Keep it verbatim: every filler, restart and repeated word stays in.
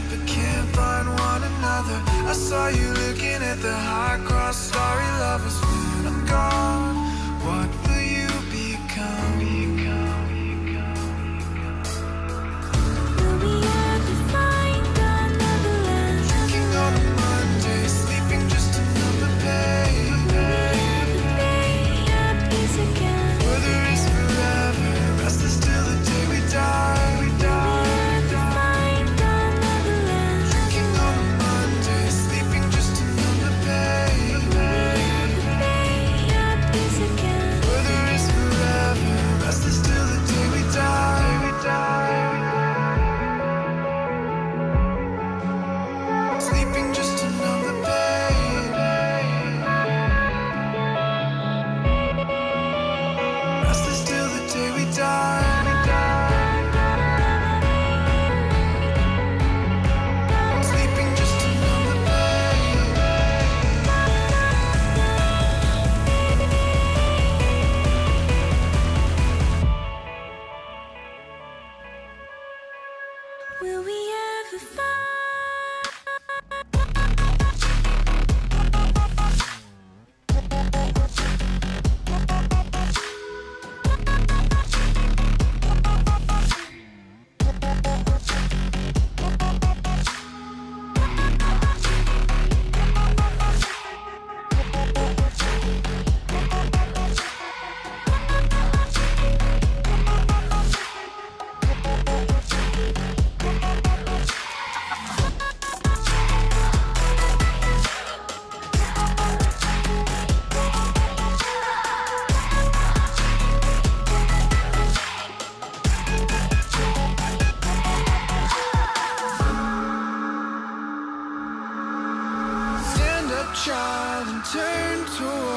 but can't find one another. I saw you looking at the high cross, starry lovers. When I'm gone, what will you become? Become, become, become. Will we ever find another land? Drinking on a Monday, sleeping just another day. Where there is forever, rest is till the day we die. We die, we die. Drinking on a Monday, sleeping just another day. Where there is forever, rest is till the day we die. We die. Sleeping just another day. Rest is till the day we die. We die. Sleeping just another day. Will we ever find? Stand up, child, and turn toward